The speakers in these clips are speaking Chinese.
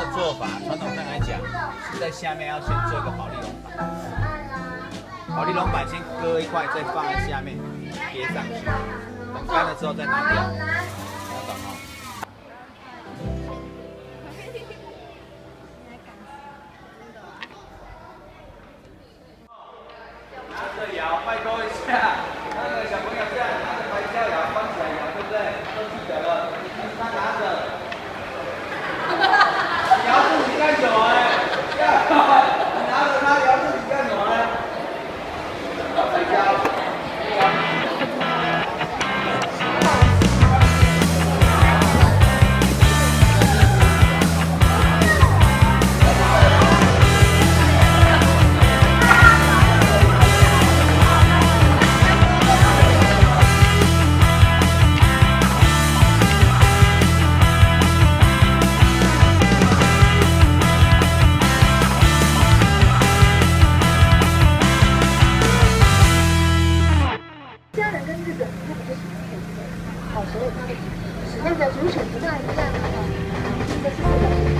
做法，传统上来讲，是在下面要先做一个保利龙板，保利龙板先割一块，再放在下面贴上去，等干了之后再拿掉。懂哈？拿着摇，拜托一下，那个小朋友这样拿着拍照摇，放起来摇，对不对？都记得了，但是他拿着。 摇自己干什么呢？你拿着它摇自己干什么呢？回家。 使用的主体不太一样这是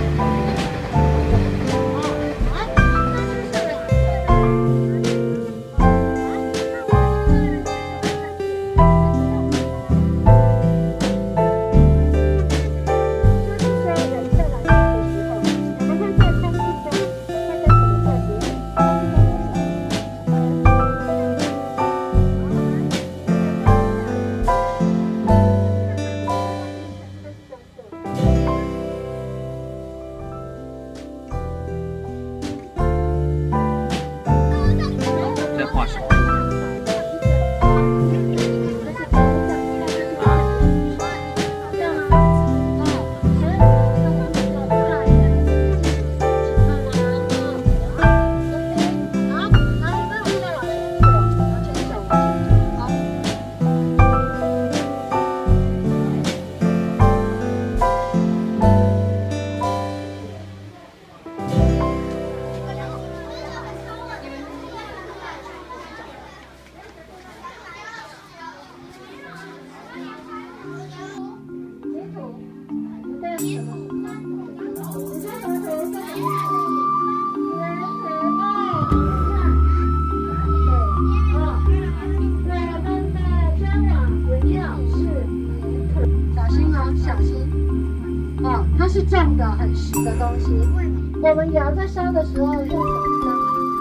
它是重的、很实的东西。我们窑在烧的时候用什么当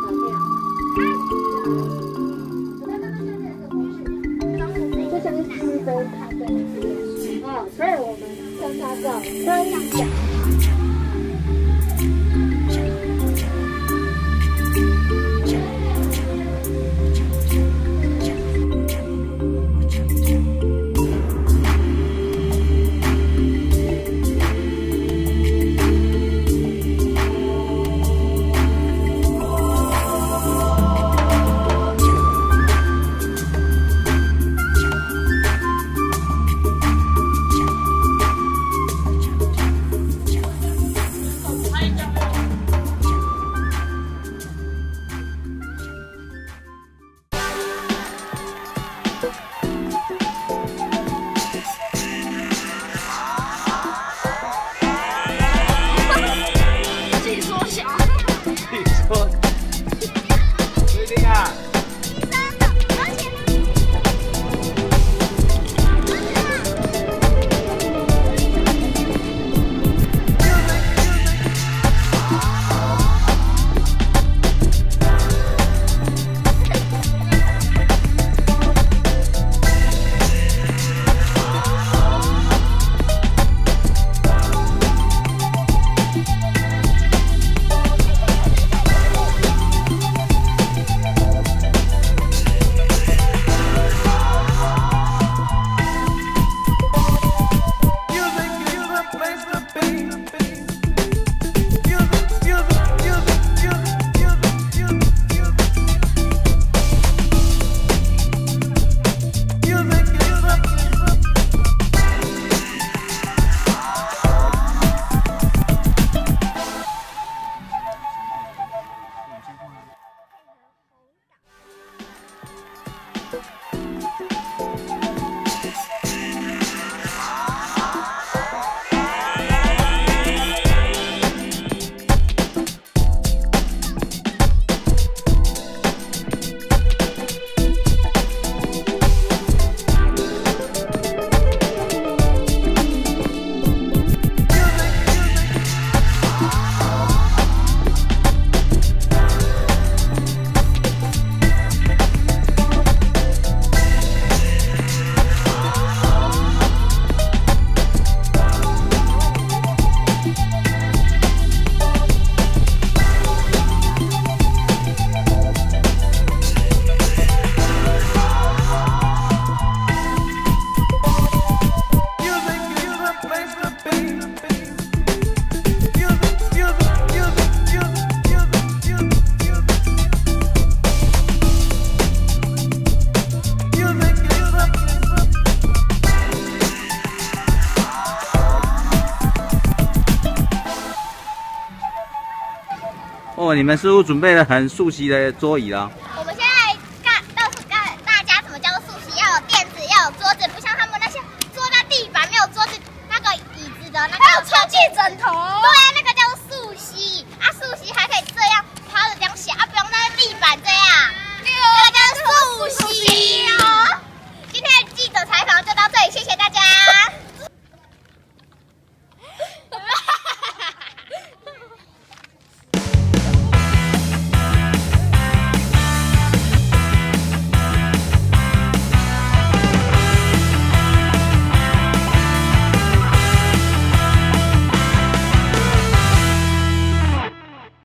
材料？在刚刚下面的东西，就像是一杯咖啡所以我们称它叫快意写。 哦，你们似乎准备了很熟悉的桌椅了。